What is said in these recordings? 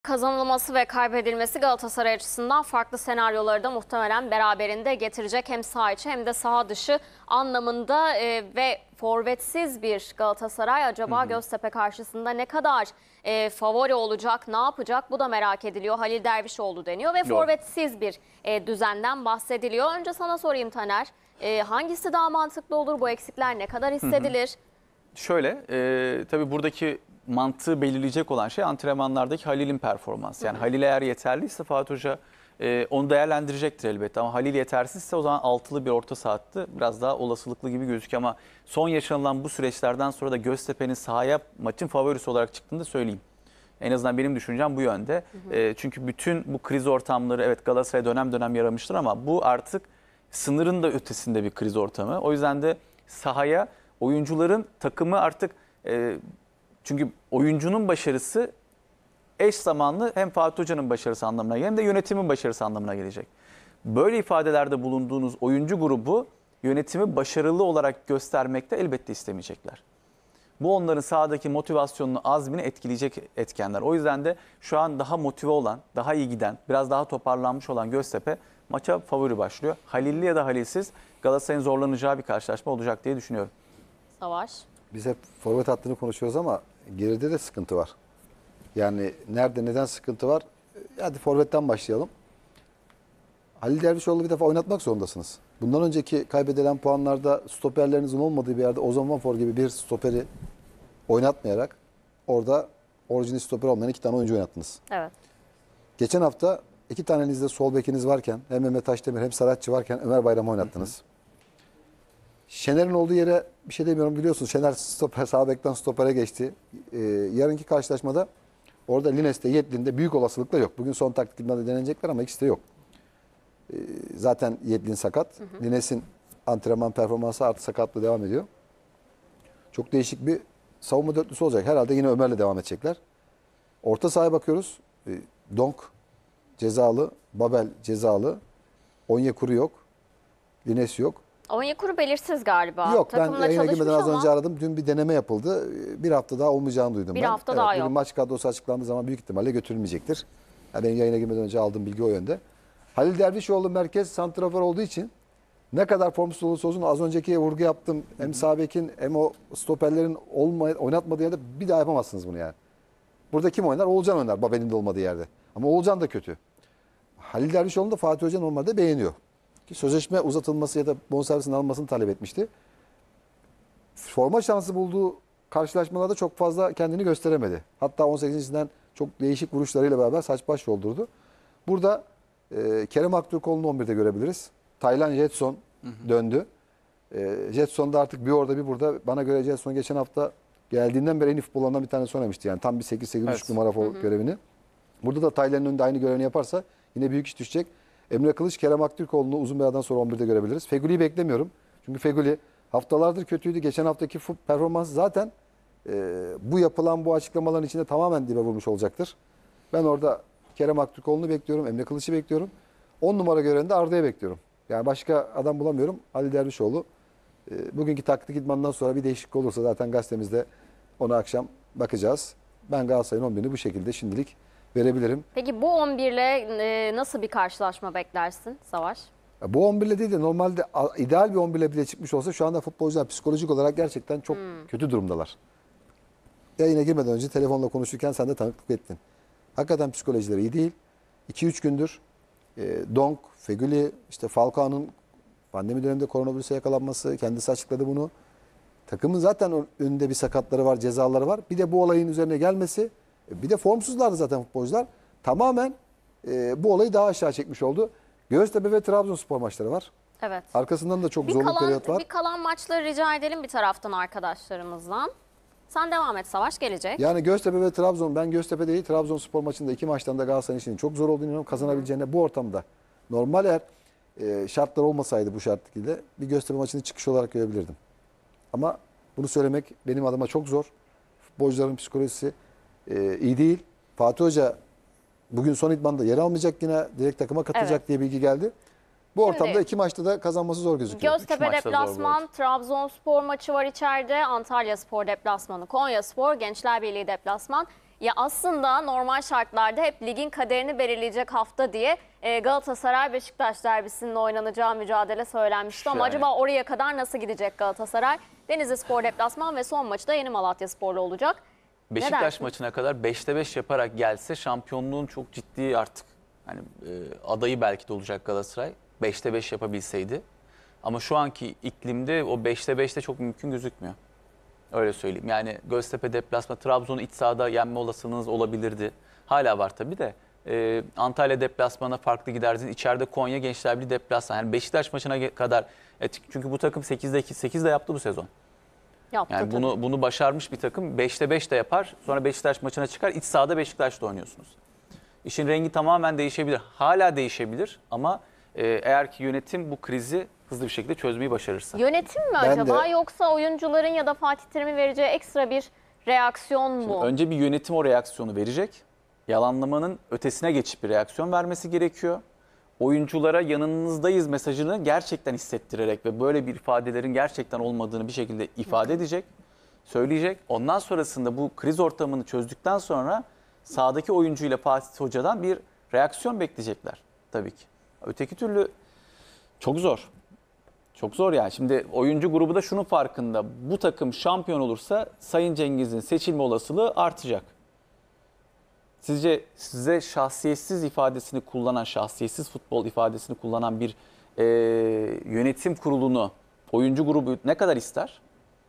Kazanılması ve kaybedilmesi Galatasaray açısından farklı senaryoları da muhtemelen beraberinde getirecek. Hem saha içi hem de saha dışı anlamında ve forvetsiz bir Galatasaray acaba Göztepe karşısında ne kadar favori olacak, ne yapacak, bu da merak ediliyor. Halil Dervişoğlu deniyor ve forvetsiz bir düzenden bahsediliyor. Önce sana sorayım Taner, hangisi daha mantıklı olur, bu eksikler ne kadar hissedilir? Şöyle, tabii buradaki mantığı belirleyecek olan şey antrenmanlardaki Halil'in performansı. Yani Halil eğer yeterliyse Fatih Hoca onu değerlendirecektir elbette. Ama Halil yetersizse o zaman altılı bir orta saha hattı biraz daha olasılıklı gibi gözüküyor. Ama son yaşanılan bu süreçlerden sonra da Göztepe'nin sahaya maçın favorisi olarak çıktığını da söyleyeyim. En azından benim düşüncem bu yönde. Çünkü bütün bu kriz ortamları, evet Galatasaray dönem dönem yaramıştır ama bu artık sınırın da ötesinde bir kriz ortamı. O yüzden de sahaya oyuncuların takımı artık çünkü oyuncunun başarısı eş zamanlı hem Fatih Hoca'nın başarısı anlamına hem de yönetimin başarısı anlamına gelecek. Böyle ifadelerde bulunduğunuz oyuncu grubu yönetimi başarılı olarak göstermekte elbette istemeyecekler. Bu onların sahadaki motivasyonunu, azmini etkileyecek etkenler. O yüzden de şu an daha motive olan, daha iyi giden, biraz daha toparlanmış olan Göztepe maça favori başlıyor. Halilli ya da Halilsiz Galatasaray'ın zorlanacağı bir karşılaşma olacak diye düşünüyorum. Savaş. Biz hep forvet hattını konuşuyoruz ama geride de sıkıntı var. Yani nerede neden sıkıntı var? Hadi forvetten başlayalım. Halil Dervişoğlu'nu bir defa oynatmak zorundasınız. Bundan önceki kaybedilen puanlarda stoperlerinizin olmadığı bir yerde Ozan Vanfor gibi bir stoperi oynatmayarak orada orijinal stoper olmayan 2 tane oyuncu oynattınız. Evet. Geçen hafta 2 tanenizde sol bekiniz varken hem Mehmet Taşdemir hem Saratçı varken Ömer Bayram'ı oynattınız. Şener'in olduğu yere bir şey demiyorum, biliyorsunuz. Şener stoper, sağ bekten stopere geçti. Yarınki karşılaşmada orada Lines'te, Yedlin'de büyük olasılıkla yok. Bugün son taktik idmanında denenecekler ama ikisi de yok. Zaten Yedlin sakat. Lines'in antrenman performansı artı sakatlığı devam ediyor. Çok değişik bir savunma dörtlüsü olacak. Herhalde yine Ömer'le devam edecekler. Orta sahaya bakıyoruz. Donk cezalı, Babel cezalı, Onyekuru yok, Lines yok. Onyekuru belirsiz galiba. Yok, ben Takımla yayına çalışmış girmeden az ama önce aradım. Dün bir deneme yapıldı. Bir hafta daha olmayacağını duydum bir ben. hafta daha yok. Bugün maç kadrosu açıklandığı zaman büyük ihtimalle götürülmeyecektir. Yani benim yayına girmeden önce aldığım bilgi o yönde. Halil Dervişoğlu merkez santrafor olduğu için ne kadar formsuz olursa olsun az önceki vurgu yaptım. Hem sağ bekin hem o stoperlerin oynatmadığı yerde bir daha yapamazsınız bunu yani. Burada kim oynar? Oğulcan oynar Babel'in de olmadığı yerde. Ama Oğulcan da kötü. Halil Dervişoğlu'nu da Fatih Hoca normalde beğeniyor. Ki sözleşme uzatılması ya da bonservisin alınmasını talep etmişti. Forma şansı bulduğu karşılaşmalarda çok fazla kendini gösteremedi. Hatta 18'inden çok değişik vuruşlarıyla beraber saç baş yoldurdu. Burada Kerem Aktürkoğlu'nu 11'de görebiliriz. Taylan Jetson döndü. Jetson da artık bir orada bir burada. Bana göre Jetson geçen hafta geldiğinden beri en iyi futbollarından bir tanesi oynamıştı. Yani tam bir 8-8,5 numara görevini. Burada da Taylan'ın önünde aynı görevini yaparsa yine büyük iş düşecek. Emre Kılıç, Kerem Aktürkoğlu'nu uzun bir aradan sonra 11'de görebiliriz. Feguli'yi beklemiyorum. Çünkü Feguli haftalardır kötüydü. Geçen haftaki performansı zaten bu yapılan bu açıklamaların içinde tamamen dibe vurmuş olacaktır. Ben orada Kerem Aktürkoğlu'nu bekliyorum. Emre Kılıç'ı bekliyorum. 10 numara görevinde Arda'yı bekliyorum. Yani başka adam bulamıyorum. Ali Dervişoğlu. Bugünkü taktik idmandan sonra bir değişiklik olursa zaten gazetemizde onu akşam bakacağız. Ben Galatasaray'ın 11'ini bu şekilde şimdilik verebilirim. Peki bu 11 ile nasıl bir karşılaşma beklersin Savaş? Bu 11 ile değil de normalde ideal bir 11 ile bile çıkmış olsa şu anda futbolcular psikolojik olarak gerçekten çok kötü durumdalar. Yayına girmeden önce telefonla konuşurken sen de tanıklık ettin. Hakikaten psikolojileri iyi değil. 2-3 gündür Donk, Feguli, işte Falcao'nun pandemi döneminde koronavirüse yakalanması, kendisi açıkladı bunu. Takımın zaten önünde bir sakatları var, cezaları var. Bir de bu olayın üzerine gelmesi, bir de formsuzlardı zaten futbolcular. Tamamen bu olayı daha aşağı çekmiş oldu. Göztepe ve Trabzonspor maçları var. Evet. Arkasından da çok zorlu periyot var. Bir kalan maçları rica edelim bir taraftan arkadaşlarımızdan. Sen devam et, Savaş gelecek. Yani Göztepe ve Trabzon, ben Göztepe değil Trabzonspor maçında 2 maçtan da Galatasaray'ın işinin çok zor olduğunu inanıyorum. Kazanabileceğine bu ortamda. Normal eğer şartlar olmasaydı bu şartla bir Göztepe maçını çıkış olarak görebilirdim. Ama bunu söylemek benim adıma çok zor. Futbolcuların psikolojisi iyi değil. Fatih Hoca bugün son idmanda yer almayacak, yine direkt takıma katılacak diye bilgi geldi. Bu ortamda 2 maçta da kazanması zor gözüküyor. Göztepe deplasman, Trabzonspor maçı var içeride. Antalyaspor deplasmanı, Konyaspor, Gençler Birliği deplasman. Ya aslında normal şartlarda hep ligin kaderini belirleyecek hafta diye Galatasaray-Beşiktaş derbisinin oynanacağı mücadele söylenmişti. Ama Yani. acaba oraya kadar nasıl gidecek Galatasaray? Denizlispor deplasman ve son maçı da Yeni Malatyaspor'la olacak. Beşiktaş dersin? maçına kadar 5'te 5 yaparak gelse şampiyonluğun çok ciddi artık hani adayı belki de olacak Galatasaray. 5'te 5 yapabilseydi. Ama şu anki iklimde o 5'te 5'te çok mümkün gözükmüyor. Öyle söyleyeyim. Yani Göztepe deplasma, Trabzon'u iç sahada yenme olasılığınız olabilirdi. Hala var tabii de. Antalya deplasmana farklı giderdiniz. İçeride Konya Gençler Birliği deplasman. Yani Beşiktaş maçına kadar. Çünkü bu takım 8'de 2, 8 de yaptı bu sezon. Yaptı Yani tabii. bunu başarmış bir takım. 5'te 5 de yapar. Sonra Beşiktaş maçına çıkar. İç sahada Beşiktaş'ta oynuyorsunuz. İşin rengi tamamen değişebilir. Hala değişebilir ama eğer ki yönetim bu krizi hızlı bir şekilde çözmeyi başarırsa. Yönetim mi Ben acaba de- yoksa oyuncuların ya da Fatih Terim'in vereceği ekstra bir reaksiyon mu? Önce bir yönetim o reaksiyonu verecek. Yalanlamanın ötesine geçip bir reaksiyon vermesi gerekiyor. Oyunculara yanınızdayız mesajını gerçekten hissettirerek ve böyle bir ifadelerin gerçekten olmadığını bir şekilde ifade edecek, söyleyecek. Ondan sonrasında bu kriz ortamını çözdükten sonra sahadaki oyuncuyla Fatih Hoca'dan bir reaksiyon bekleyecekler tabii ki. Öteki türlü çok zor. Çok zor yani. Şimdi oyuncu grubu da şunun farkında. Bu takım şampiyon olursa Sayın Cengiz'in seçilme olasılığı artacak. Sizce size şahsiyetsiz ifadesini kullanan, şahsiyetsiz futbol ifadesini kullanan bir yönetim kurulunu oyuncu grubu ne kadar ister?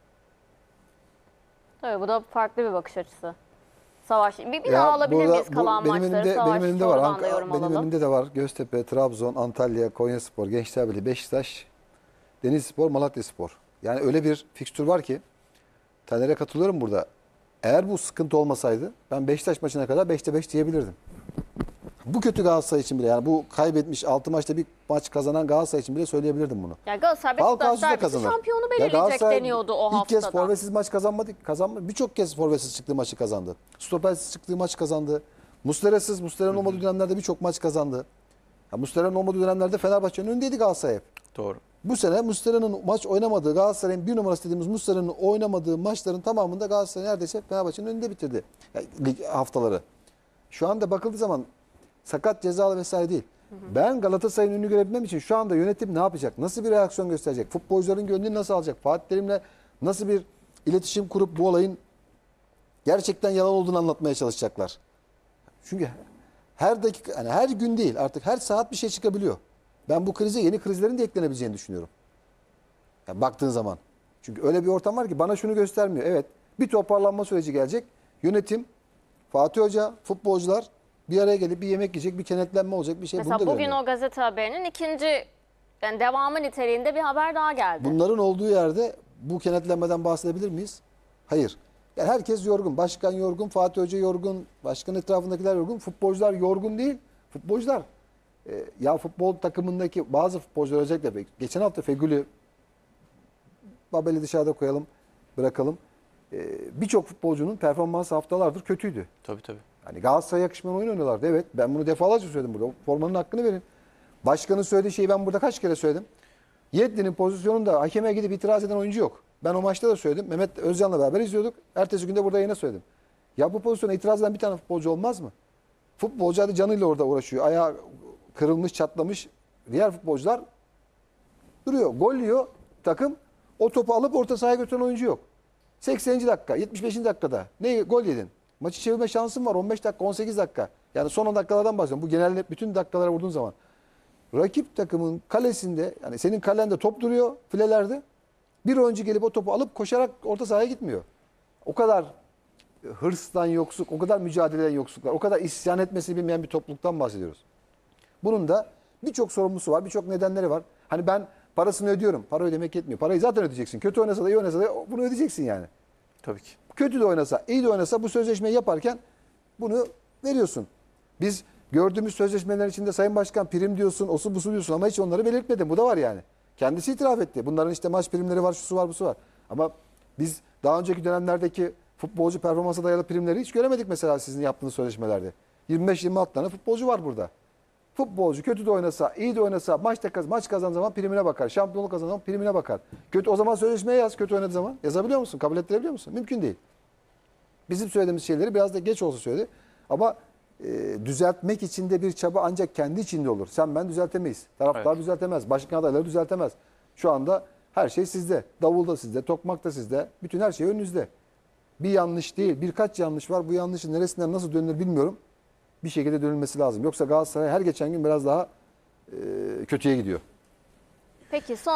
Tabii bu da farklı bir bakış açısı. Savaş. Bir Ya daha alabilir burada miyiz kalan benim maçları? elimde, Savaş, benim elimde var. sonradan da yorum Benim alalım. elimde de var. Göztepe, Trabzon, Antalya, Konyaspor, Gençler Birliği, Beşiktaş, Denizlispor, Malatyaspor. Yani öyle bir fikstür var ki Taner'e katılıyorum burada. Eğer bu sıkıntı olmasaydı ben Beşiktaş maçına kadar 5'te 5 diyebilirdim. Bu kötü Galatasaray için bile yani bu kaybetmiş 6 maçta bir maç kazanan Galatasaray için bile söyleyebilirdim bunu. Yani Galatasaray Falcao'su Beşiktaş da derbisi kazanır. şampiyonu Ya belirleyecek Galatasaray deniyordu o İlk kez haftada. forvetsiz maç kazanmadı. Birçok kez forvetsiz çıktığı maçı kazandı. Stopersiz çıktığı maç kazandı. Muslera'nın olmadığı dönemlerde birçok maç kazandı. Ya Muslera'nın olmadığı dönemlerde Fenerbahçe'nin önündeydi Galatasaray hep. Doğru. Bu sene Muslera'nın maç oynamadığı, Galatasaray'ın bir numarası dediğimiz Muslera'nın oynamadığı maçların tamamında Galatasaray neredeyse Fenerbahçe'nin önünde bitirdi lig haftaları. Şu anda bakıldığı zaman sakat, cezalı vesaire değil. Ben Galatasaray'ın önünü görebilmem için şu anda yönetim ne yapacak? Nasıl bir reaksiyon gösterecek? Futbolcuların gönlünü nasıl alacak? Fatih Terim'le nasıl bir iletişim kurup bu olayın gerçekten yalan olduğunu anlatmaya çalışacaklar? Çünkü her dakika, yani her gün değil artık her saat bir şey çıkabiliyor. Ben bu krize yeni krizlerin de eklenebileceğini düşünüyorum. Yani baktığın zaman. Çünkü öyle bir ortam var ki bana şunu göstermiyor. Evet, bir toparlanma süreci gelecek. Yönetim, Fatih Hoca, futbolcular bir araya gelip bir yemek yiyecek, bir kenetlenme olacak bir şey. Mesela Bunu da bugün görmüyorum. o gazete haberinin ikinci yani devamı niteliğinde bir haber daha geldi. Bunların olduğu yerde bu kenetlenmeden bahsedebilir miyiz? Hayır. Yani herkes yorgun. Başkan yorgun, Fatih Hoca yorgun, başkan etrafındakiler yorgun. Futbolcular yorgun değil. Futbolcular ya futbol takımındaki bazı futbolcular özellikle geçen hafta Feguli, Babel'i dışarıda koyalım, bırakalım. Birçok futbolcunun performansı haftalardır kötüydü. Tabii tabii. Hani Galatasaray'a yakışmayan oyun oynuyorlardı. Evet, ben bunu defalarca söyledim burada. Formanın hakkını verin. Başkanın söylediği şeyi ben burada kaç kere söyledim. Yedlin'in pozisyonunda hakeme gidip itiraz eden oyuncu yok. Ben o maçta da söyledim. Mehmet Özcan'la beraber izliyorduk. Ertesi günde burada yine söyledim. Ya bu pozisyona itiraz eden bir tane futbolcu olmaz mı? Futbolcu hadi canıyla orada uğraşıyor. Ayağı kırılmış, çatlamış. Diğer futbolcular duruyor. Gol yiyor takım. O topu alıp orta sahaya götüren oyuncu yok. 80. dakika, 75. dakikada ne gol yedin? Maçı çevirme şansın var 15 dakika, 18 dakika. Yani son 10 dakikalardan bahsediyorum. Bu genelde bütün dakikalara vurduğun zaman. Rakip takımın kalesinde, yani senin kalende top duruyor filelerde. Bir oyuncu gelip o topu alıp koşarak orta sahaya gitmiyor. O kadar hırstan yoksuk, o kadar mücadeleden yoksullar, o kadar isyan etmesini bilmeyen bir topluluktan bahsediyoruz. Bunun da birçok sorumlusu var, birçok nedenleri var. Hani ben parasını ödüyorum, para ödemek yetmiyor. Parayı zaten ödeyeceksin. Kötü oynasa da iyi oynasa da bunu ödeyeceksin yani. Tabii ki. Kötü de oynasa, iyi de oynasa bu sözleşmeyi yaparken bunu veriyorsun. Biz gördüğümüz sözleşmeler içinde Sayın Başkan prim diyorsun, osu busu diyorsun ama hiç onları belirtmedin. Bu da var yani. Kendisi itiraf etti. Bunların işte maç primleri var, şusu var, busu var. Ama biz daha önceki dönemlerdeki futbolcu performansa dayalı primleri hiç göremedik mesela sizin yaptığınız sözleşmelerde. 25-26 tane futbolcu var burada. Futbolcu kötü de oynasa, iyi de oynasa, maç kazandığı zaman primine bakar. Şampiyonluk kazandığı zaman primine bakar. Kötü o zaman sözleşmeye yaz, kötü oynadığı zaman. Yazabiliyor musun? Kabul ettirebiliyor musun? Mümkün değil. Bizim söylediğimiz şeyleri biraz da geç olsa söyledi. Ama düzeltmek için de bir çaba ancak kendi içinde olur. Sen ben düzeltemeyiz. Taraftar düzeltemez. Başkan adayları düzeltemez. Şu anda her şey sizde. Davul da sizde, tokmak da sizde. Bütün her şey önünüzde. Bir yanlış değil, birkaç yanlış var. Bu yanlışın neresinden nasıl dönülür bilmiyorum. Bir şekilde dönülmesi lazım. Yoksa Galatasaray her geçen gün biraz daha kötüye gidiyor. Peki son